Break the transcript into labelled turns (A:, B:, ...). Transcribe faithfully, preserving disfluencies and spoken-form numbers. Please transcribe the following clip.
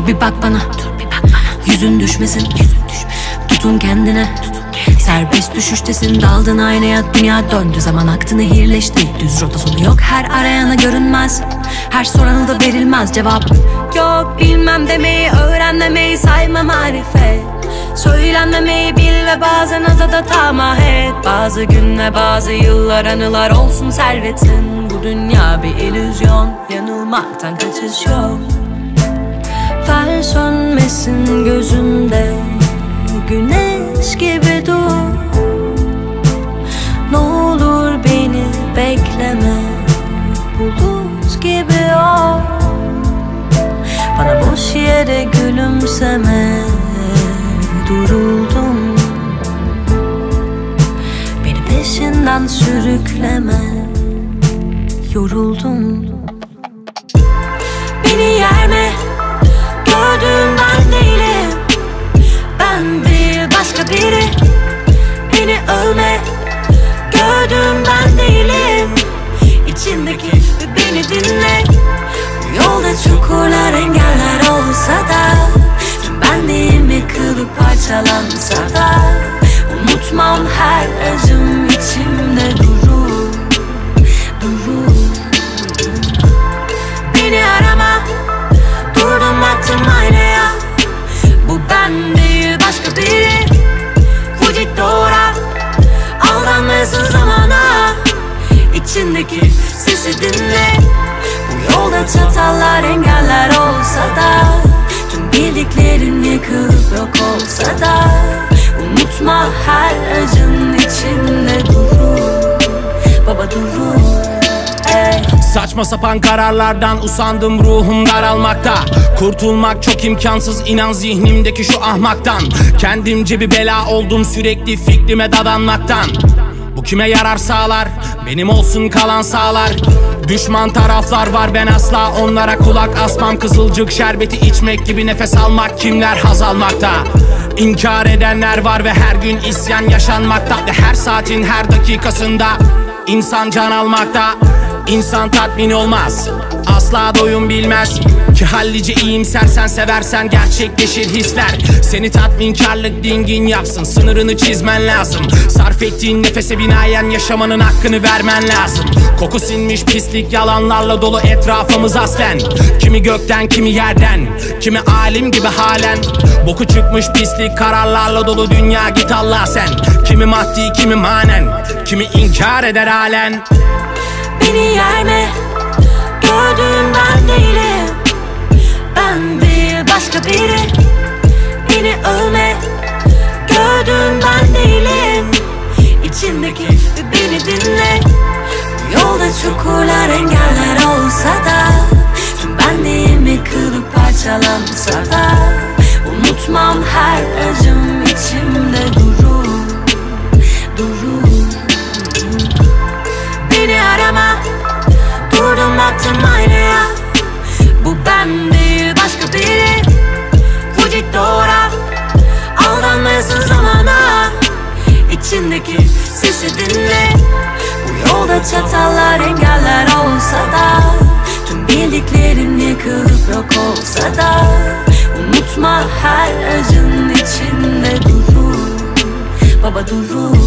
A: Dur bir bak bana, dur bir bak bana. Yüzün düşmesin, yüzün düşmesin. Tutun kendine, tutun kendine. Serbest düşüştesin, daldın aynaya. Dünya döndü, zaman aktı, nehirleşti. Düz rota sonu yok, her arayana görünmez. Her soranı da verilmez cevap. Yok bilmem demeyi, öğrenmemeyi sayma marifet. Söylenmemeyi bil ve bazen azada tamah et. Bazı günler, bazı yıllar, anılar olsun servetin. Bu dünya bir illüzyon, yanılmaktan kaçış yok. Ver sönmesin gözünde, güneş gibi dur. Ne olur beni bekleme, bulut gibi ol. Bana boş yere gülümseme, duruldum. Beni peşinden sürükleme, yoruldum. Beni yerme, gördüğüm ben değilim. Ben değil başka biri. Beni övme, gördüğüm ben değilim. İçindeki beni dinle. Bu yolda çukurlar, engeller olsa da, tüm benliğim yıkılıp parçalansa da, unutmam her acım içimde durur, durur. Beni arama, durdum baktım aynaya. Bu ben değil başka biri. Vücut doğra, aldanmasın zamana. İçindeki sesi dinle. Bu yolda çatallar, engeller olsa da, tüm bildiklerim yıkılıp yok olsa da, unutma her acın içinde durur. Baba durur.
B: Saçma sapan kararlardan usandım, ruhum daralmakta. Kurtulmak çok imkansız, inan zihnimdeki şu ahmaktan. Kendimce bir bela oldum, sürekli fikrime dadanmaktan. Bu kime yarar sağlar, benim olsun kalan sağlar. Düşman taraflar var, ben asla onlara kulak asmam. Kızılcık şerbeti içmek gibi nefes almak, kimler haz almakta. İnkar edenler var ve her gün isyan yaşanmakta. Ve her saatin her dakikasında insan can almakta. İnsan tatmin olmaz, asla doyum bilmez. Ki hallice iyimsersen, seversen gerçekleşir hisler. Seni tatminkarlık dingin yapsın, sınırını çizmen lazım. Sarf ettiğin nefese binaen yaşamanın hakkını vermen lazım. Koku sinmiş pislik yalanlarla dolu etrafımız aslen. Kimi gökten, kimi yerden, kimi alim gibi halen. Boku çıkmış pislik kararlarla dolu dünya, git Allah sen. Kimi maddi, kimi manen, kimi inkar eder halen.
A: Beni yerme, gördüğüm ben değilim. Ben değil başka biri. Beni övme, gördüğüm ben değilim. İçindeki beni dinle. Bu yolda çukurlar, engeller olsa da, tüm benliğim yıkılıp parçalansa da, unutmam her acım içimde durur, durur. Beni arama, durdum baktım aynaya. Bu ben değil başka biri. Vücut doğra, aldanmasın zamana. İçindeki sesi dinle. Bu yolda çatallar, engeller olsa da, tüm bildiklerim yıkılıp yok olsa da, unutma her acın içinde durur. Baba durur.